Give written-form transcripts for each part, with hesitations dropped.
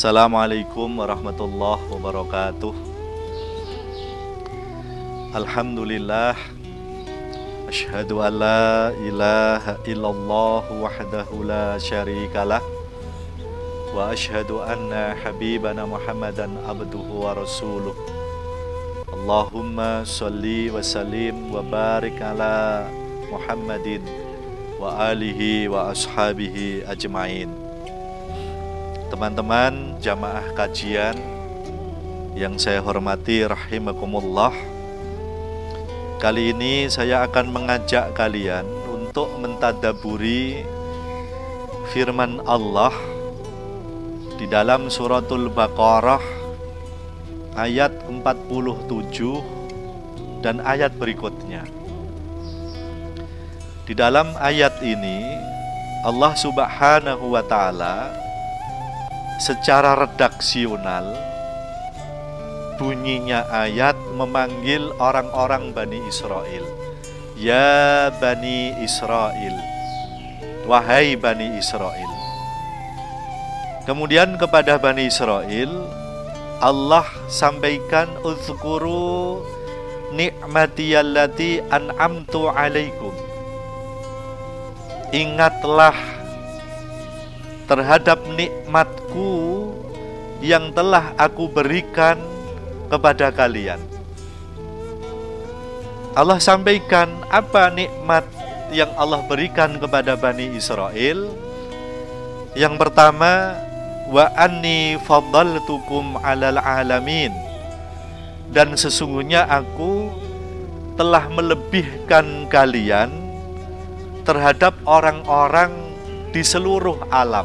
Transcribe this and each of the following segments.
Assalamualaikum warahmatullahi wabarakatuh. Alhamdulillah, asyhadu an la ilaha illallah wahdahu la syarikalah, wa asyhadu anna habibana Muhammadan abduhu wa rasuluh. Allahumma sholli wa sallim wa barik ala Muhammadin wa alihi wa ashabihi ajmain. Teman-teman jamaah kajian yang saya hormati rahimakumullah, kali ini saya akan mengajak kalian untuk mentadaburi firman Allah di dalam suratul Baqarah ayat 47 dan ayat berikutnya. Di dalam ayat ini Allah Subhanahu wa ta'ala secara redaksional bunyinya ayat memanggil orang-orang Bani Israel. Ya Bani Israel, wahai Bani Israel. Kemudian kepada Bani Israel Allah sampaikan uzkuru ni'matiyallati an'amtu alaikum. Ingatlah terhadap nikmatku yang telah aku berikan kepada kalian. Allah sampaikan apa nikmat yang Allah berikan kepada Bani Israel. Yang pertama, wa anni faddaltukum 'alal 'alamin. Dan sesungguhnya aku telah melebihkan kalian terhadap orang-orang di seluruh alam.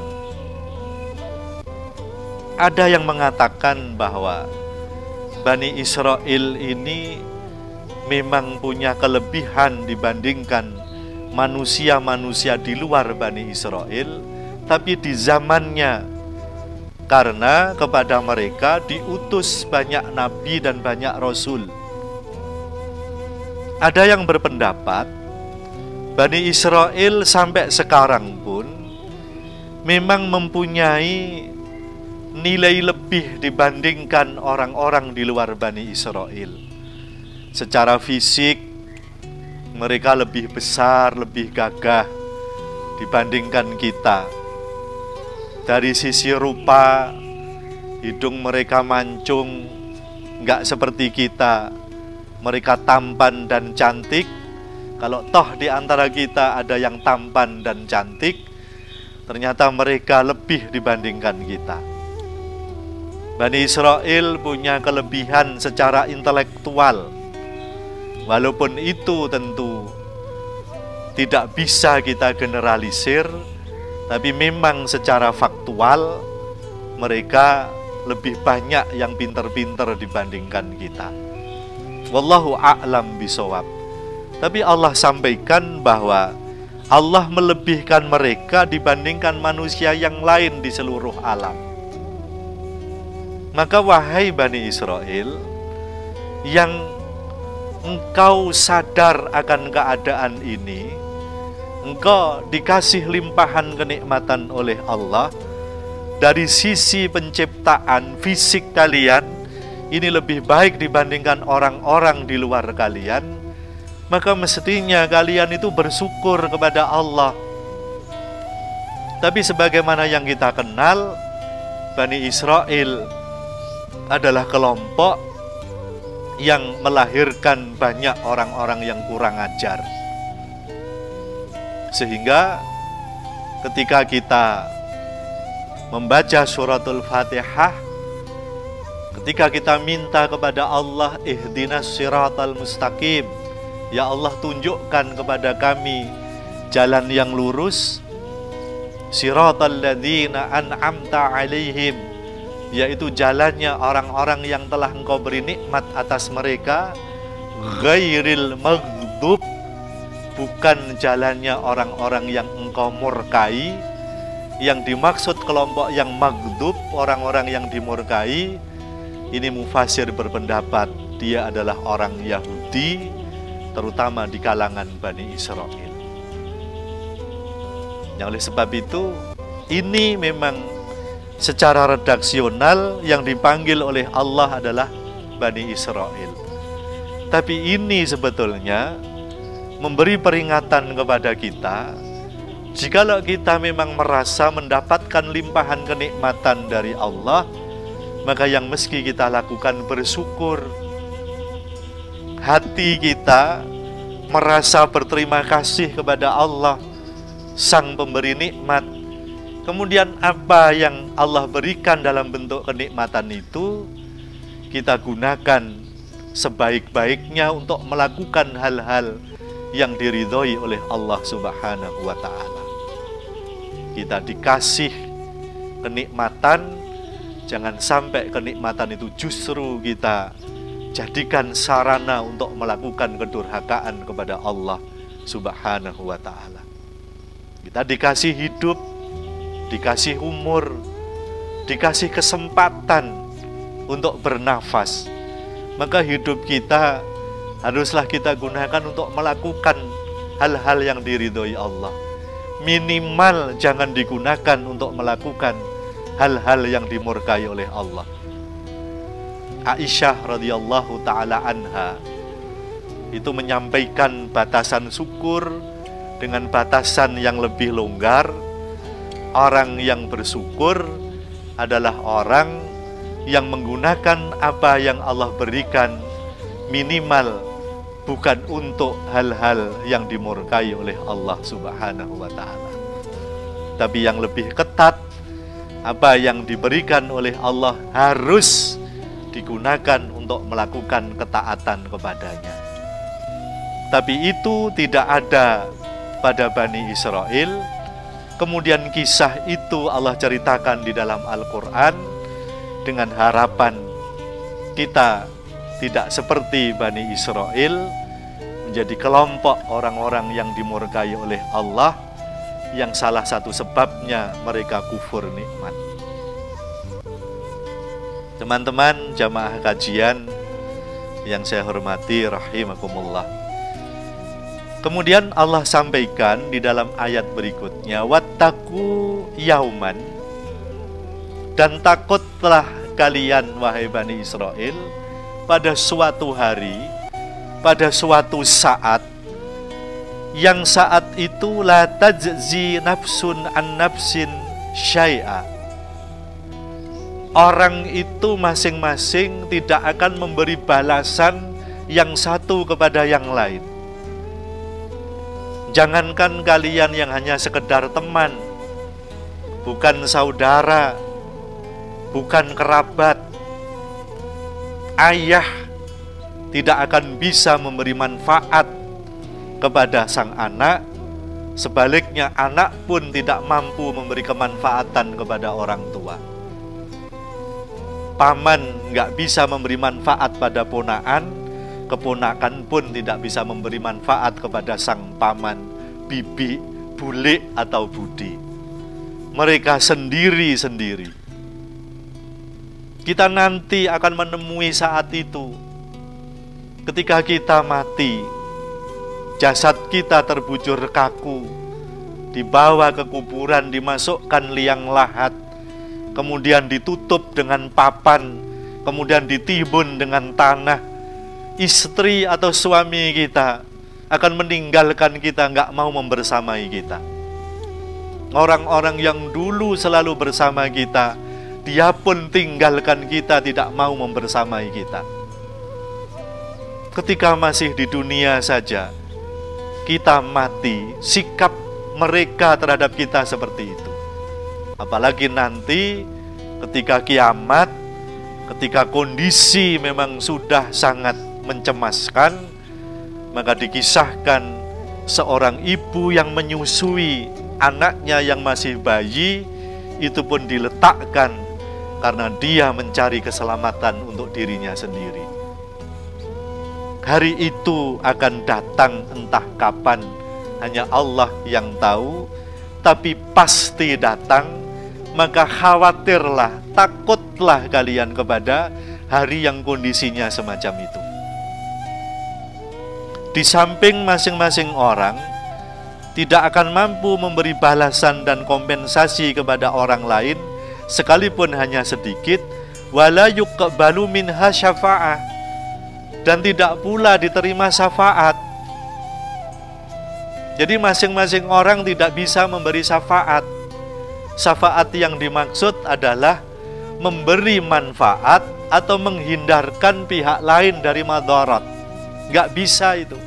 Ada yang mengatakan bahwa Bani Israel ini memang punya kelebihan dibandingkan manusia-manusia di luar Bani Israel, tapi di zamannya, karena kepada mereka diutus banyak nabi dan banyak rasul. Ada yang berpendapat Bani Israel sampai sekarang pun memang mempunyai nilai lebih dibandingkan orang-orang di luar Bani Israel. Secara fisik mereka lebih besar, lebih gagah dibandingkan kita. Dari sisi rupa, hidung mereka mancung, nggak seperti kita. Mereka tampan dan cantik. Kalau toh di antara kita ada yang tampan dan cantik, ternyata mereka lebih dibandingkan kita. Bani Israel punya kelebihan secara intelektual. Walaupun itu tentu tidak bisa kita generalisir, tapi memang secara faktual mereka lebih banyak yang pinter-pinter dibandingkan kita. Wallahu a'lam bishawab. Tapi Allah sampaikan bahwa Allah melebihkan mereka dibandingkan manusia yang lain di seluruh alam. Maka wahai Bani Israel, yang engkau sadar akan keadaan ini, engkau dikasih limpahan kenikmatan oleh Allah. Dari sisi penciptaan fisik kalian ini lebih baik dibandingkan orang-orang di luar kalian. Maka mestinya kalian itu bersyukur kepada Allah. Tapi sebagaimana yang kita kenal, Bani Israel adalah kelompok yang melahirkan banyak orang-orang yang kurang ajar. Sehingga ketika kita membaca suratul Fatihah, ketika kita minta kepada Allah ihdinas siratal mustaqim, ya Allah tunjukkan kepada kami jalan yang lurus, siratal ladzina an'amta alaihim, yaitu jalannya orang-orang yang telah engkau beri nikmat atas mereka, ghairil maghdub, bukan jalannya orang-orang yang engkau murkai. Yang dimaksud kelompok yang maghdub, orang-orang yang dimurkai, ini mufasir berpendapat dia adalah orang Yahudi, terutama di kalangan Bani Israel. Oleh sebab itu, ini memang secara redaksional yang dipanggil oleh Allah adalah Bani Israel. Tapi ini sebetulnya memberi peringatan kepada kita, jikalau kita memang merasa mendapatkan limpahan kenikmatan dari Allah, maka yang mesti kita lakukan bersyukur. Hati kita merasa berterima kasih kepada Allah, Sang Pemberi nikmat. Kemudian apa yang Allah berikan dalam bentuk kenikmatan itu, kita gunakan sebaik-baiknya untuk melakukan hal-hal yang diridhoi oleh Allah Subhanahu wa Ta'ala. Kita dikasih kenikmatan, jangan sampai kenikmatan itu justru kita jadikan sarana untuk melakukan kedurhakaan kepada Allah Subhanahu wa Ta'ala. Kita dikasih hidup, dikasih umur, dikasih kesempatan untuk bernafas, maka hidup kita haruslah kita gunakan untuk melakukan hal-hal yang diridhoi Allah. Minimal jangan digunakan untuk melakukan hal-hal yang dimurkai oleh Allah. Aisyah radhiyallahu ta'ala anha itu menyampaikan batasan syukur dengan batasan yang lebih longgar. Orang yang bersyukur adalah orang yang menggunakan apa yang Allah berikan, minimal bukan untuk hal-hal yang dimurkai oleh Allah Subhanahu wa Ta'ala, tapi yang lebih ketat, apa yang diberikan oleh Allah harus digunakan untuk melakukan ketaatan kepadanya. Tapi itu tidak ada pada Bani Israel. Kemudian kisah itu Allah ceritakan di dalam Al-Quran dengan harapan kita tidak seperti Bani Israel, menjadi kelompok orang-orang yang dimurkai oleh Allah, yang salah satu sebabnya mereka kufur nikmat. Teman-teman jamaah kajian yang saya hormati rahimakumullah. Kemudian Allah sampaikan di dalam ayat berikutnya, wattaqu yauman, dan takutlah kalian wahai Bani Israel pada suatu hari, pada suatu saat, yang saat itu la tajzi nafsun an nafsin syai'a. Orang itu masing-masing tidak akan memberi balasan yang satu kepada yang lain. Jangankan kalian yang hanya sekedar teman, bukan saudara, bukan kerabat, ayah tidak akan bisa memberi manfaat kepada sang anak. Sebaliknya anak pun tidak mampu memberi kemanfaatan kepada orang tua. Paman nggak bisa memberi manfaat pada ponaan, keponakan pun tidak bisa memberi manfaat kepada sang paman, bibi, bule, atau budi. Mereka sendiri-sendiri. Kita nanti akan menemui saat itu. Ketika kita mati, jasad kita terbujur kaku, dibawa ke kuburan, dimasukkan liang lahat, kemudian ditutup dengan papan, kemudian ditimbun dengan tanah. Istri atau suami kita akan meninggalkan kita, nggak mau membersamai kita. Orang-orang yang dulu selalu bersama kita, dia pun tinggalkan kita, tidak mau membersamai kita. Ketika masih di dunia saja, kita mati, sikap mereka terhadap kita seperti itu. Apalagi nanti ketika kiamat, ketika kondisi memang sudah sangat mencemaskan, maka dikisahkan seorang ibu yang menyusui anaknya yang masih bayi, itu pun diletakkan karena dia mencari keselamatan untuk dirinya sendiri. Hari itu akan datang entah kapan, hanya Allah yang tahu, tapi pasti datang. Maka khawatirlah, takutlah kalian kepada hari yang kondisinya semacam itu. Di samping masing-masing orang tidak akan mampu memberi balasan dan kompensasi kepada orang lain sekalipun hanya sedikit, wala yuqbalu minha syafa'ah, dan tidak pula diterima syafaat. Jadi masing-masing orang tidak bisa memberi syafaat. Syafaat yang dimaksud adalah memberi manfaat atau menghindarkan pihak lain dari madarat. Nggak bisa itu.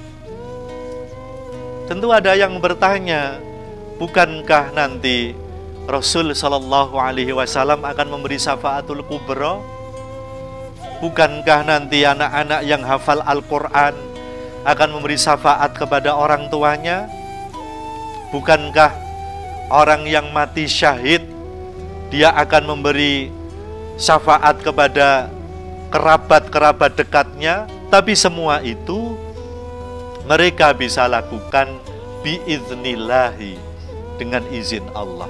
Tentu ada yang bertanya, bukankah nanti Rasul Shallallahu Alaihi Wasallam akan memberi syafaatul kubra? Bukankah nanti anak-anak yang hafal Al-Quran akan memberi syafaat kepada orang tuanya? Bukankah orang yang mati syahid, dia akan memberi syafaat kepada kerabat-kerabat dekatnya? Tapi semua itu mereka bisa lakukan biiznillahi, dengan izin Allah.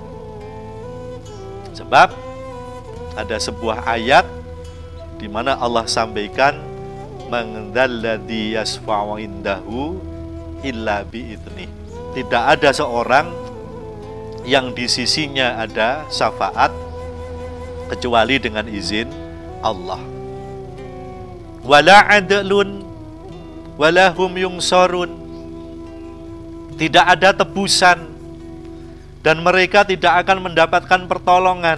Sebab ada sebuah ayat di mana Allah sampaikan, man dzalladzi yasfa'u indahu illa biidznih. Tidak ada seorang yang di sisinya ada syafaat kecuali dengan izin Allah. Wala adlun wala hum yungsarun. Tidak ada tebusan dan mereka tidak akan mendapatkan pertolongan.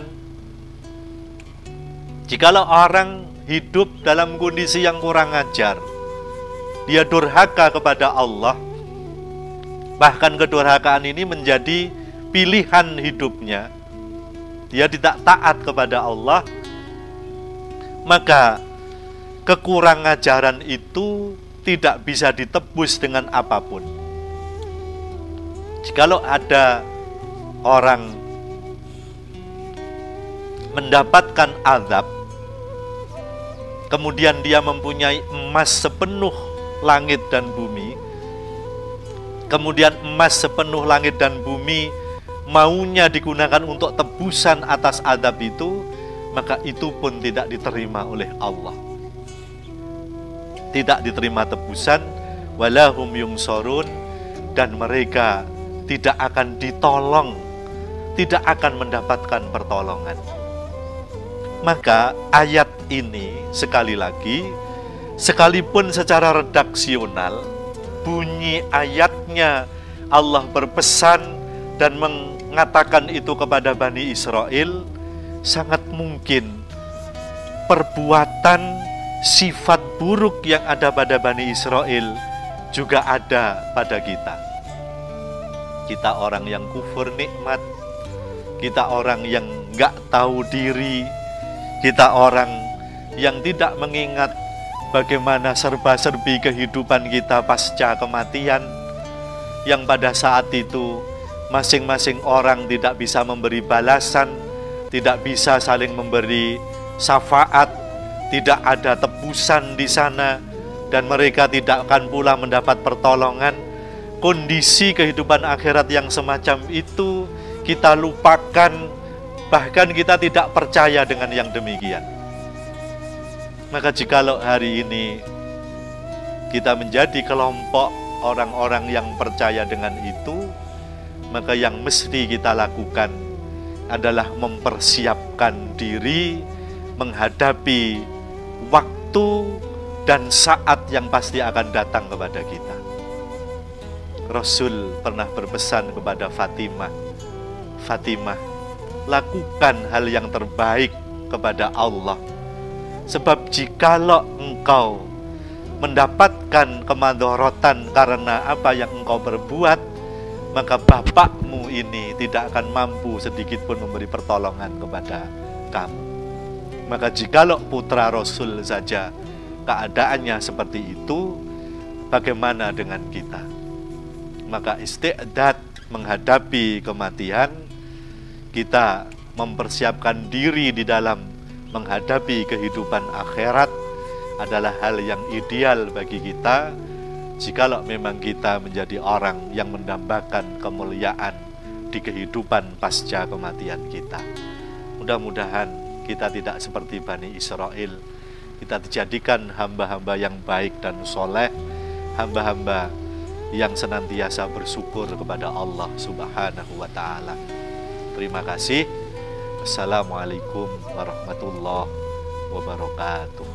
Jikalau orang hidup dalam kondisi yang kurang ajar, dia durhaka kepada Allah, bahkan kedurhakaan ini menjadi pilihan hidupnya, dia tidak taat kepada Allah, maka kekurangajaran itu tidak bisa ditebus dengan apapun. Jikalau ada orang mendapatkan azab, kemudian dia mempunyai emas sepenuh langit dan bumi, kemudian emas sepenuh langit dan bumi maunya digunakan untuk tebusan atas azab itu, maka itu pun tidak diterima oleh Allah. Tidak diterima tebusan, walahum yungsarun, dan mereka tidak akan ditolong, tidak akan mendapatkan pertolongan. Maka ayat ini sekali lagi, sekalipun secara redaksional bunyi ayatnya Allah berpesan dan mengatakan itu kepada Bani Israel, sangat mungkin perbuatan sifat buruk yang ada pada Bani Israel juga ada pada kita. Kita orang yang kufur nikmat, kita orang yang nggak tahu diri, kita orang yang tidak mengingat bagaimana serba-serbi kehidupan kita pasca kematian, yang pada saat itu masing-masing orang tidak bisa memberi balasan, tidak bisa saling memberi syafaat, tidak ada tebusan di sana, dan mereka tidak akan pula mendapat pertolongan. Kondisi kehidupan akhirat yang semacam itu kita lupakan, bahkan kita tidak percaya dengan yang demikian. Maka jikalau hari ini kita menjadi kelompok orang-orang yang percaya dengan itu, maka yang mesti kita lakukan adalah mempersiapkan diri menghadapi waktu dan saat yang pasti akan datang kepada kita. Rasul pernah berpesan kepada Fatimah, Fatimah, lakukan hal yang terbaik kepada Allah. Sebab jikalau engkau mendapatkan kemadharatan karena apa yang engkau berbuat, maka bapakmu ini tidak akan mampu sedikit pun memberi pertolongan kepada kamu. Maka jikalau putra Rasul saja keadaannya seperti itu, bagaimana dengan kita? Maka isti'dad menghadapi kematian, kita mempersiapkan diri di dalam menghadapi kehidupan akhirat adalah hal yang ideal bagi kita, jikalau memang kita menjadi orang yang mendambakan kemuliaan di kehidupan pasca kematian kita. Mudah-mudahan kita tidak seperti Bani Israel, kita dijadikan hamba-hamba yang baik dan soleh, hamba-hamba yang senantiasa bersyukur kepada Allah Subhanahu wa Ta'ala. Terima kasih. Assalamualaikum warahmatullahi wabarakatuh.